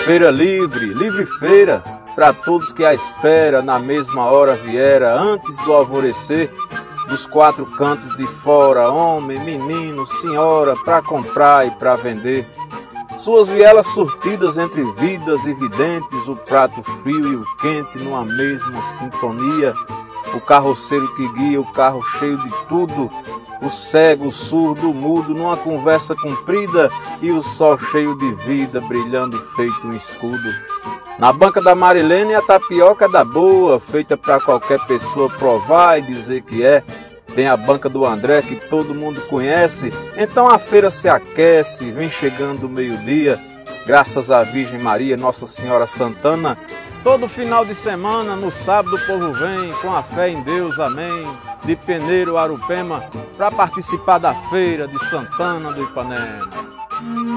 Feira livre, livre feira, para todos que à espera na mesma hora viera, antes do alvorecer, dos quatro cantos de fora, homem, menino, senhora, para comprar e para vender. Suas vielas surtidas entre vidas e videntes, o prato frio e o quente numa mesma sintonia, o carroceiro que guia o carro cheio de tudo, o cego, o surdo, o mudo, numa conversa comprida e o sol cheio de vida, brilhando feito um escudo. Na banca da Marilene a tapioca da boa, feita para qualquer pessoa provar e dizer que é. Tem a banca do André que todo mundo conhece, então a feira se aquece, vem chegando o meio-dia, graças à Virgem Maria, Nossa Senhora Santana. Todo final de semana, no sábado, o povo vem, com a fé em Deus, amém, de Peneiro, Arupema, para participar da feira de Santana do Ipanema.